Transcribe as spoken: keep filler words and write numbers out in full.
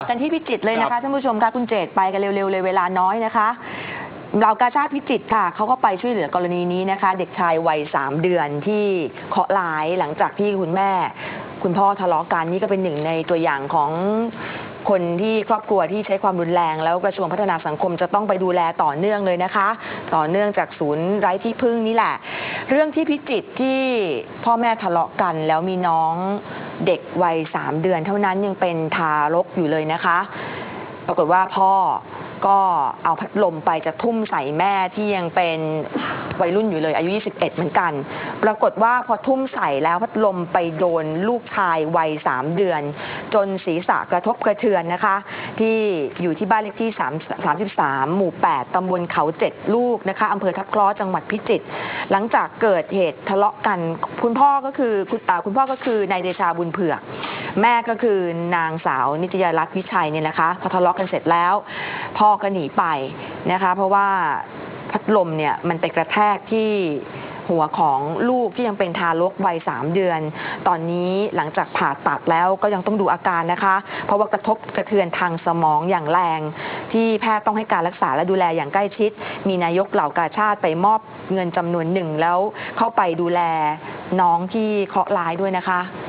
กันที่พิจิตรเลยนะคะท่านผู้ชมคะคุณเจตไปกันเร็วๆเลยเวลาน้อยนะคะเรากาชาติพิจิตรค่ะเขาก็ไปช่วยเหลือกรณีนี้นะคะเด็กชายวัยสามเดือนที่เคราะห์ร้ายหลังจากที่คุณแม่คุณพ่อทะเลาะกันนี่ก็เป็นหนึ่งในตัวอย่างของคนที่ครอบครัวที่ใช้ความรุนแรงแล้วกระทรวงพัฒนาสังคมจะต้องไปดูแลต่อเนื่องเลยนะคะต่อเนื่องจากศูนย์ไร้ที่พึ่งนี่แหละเรื่องที่พิจิตรที่พ่อแม่ทะเลาะกันแล้วมีน้องเด็กวัยสามเดือนเท่านั้นยังเป็นทารกอยู่เลยนะคะปรากฏว่าพ่อก็เอาพัดลมไปจะทุ่มใส่แม่ที่ยังเป็นวัยรุ่นอยู่เลยอายุยี่สิบเอ็ดเหมือนกันปรากฏว่าพอทุ่มใส่แล้วพัดลมไปโดนลูกชายวัยสามเดือนจนศีรษะกระทบกระเทือนนะคะที่อยู่ที่บ้านเลขที่สามสิบสามหมู่แปดตำบลเขาเจ็ดลูกนะคะอำเภอทับเคราะห์จังหวัดพิจิตรหลังจากเกิดเหตุทะเลาะกันคุณพ่อก็คือคุณคุณพ่อก็คือนายเดชาบุญเผือกแม่ก็คือนางสาวนิตยรัตน์วิชัยเนี่ยนะคะพอทะเลาะกันเสร็จแล้วพ่อก็หนีไปนะคะเพราะว่าพัดลมเนี่ยมันไปกระแทกที่หัวของลูกที่ยังเป็นทารกวัยสามเดือนตอนนี้หลังจากผ่าตัดแล้วก็ยังต้องดูอาการนะคะเพราะว่ากระทบกระเทือนทางสมองอย่างแรงที่แพทย์ต้องให้การรักษาและดูแลอย่างใกล้ชิดมีนายกเหล่ากาชาติไปมอบเงินจำนวนหนึ่งแล้วเข้าไปดูแลน้องที่เคราะห์ร้ายด้วยนะคะ